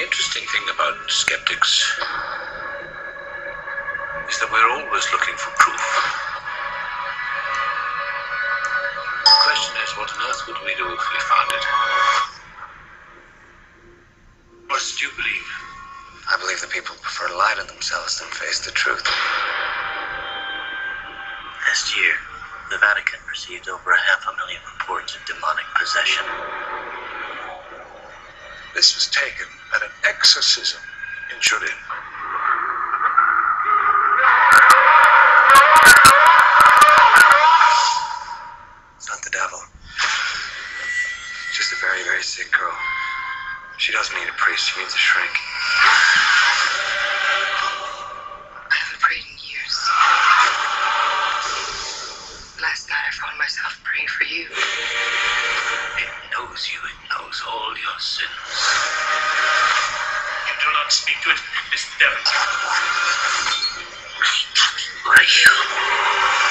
interesting thing about skeptics is that we're always looking for proof. The question is, what on earth would we do if we found it? What do you believe? I believe that people prefer to lie to themselves than face the truth. Last year, the Vatican received over 500,000 reports of demonic possession. This was taken at an exorcism in Turin. It's not the devil. Just a very, very sick girl. She doesn't need a priest, she needs a shrink. I haven't prayed in years. Last night I found myself praying for you. It knows you, it knows all your sins. You do not speak to it, Miss Devon. Who are you?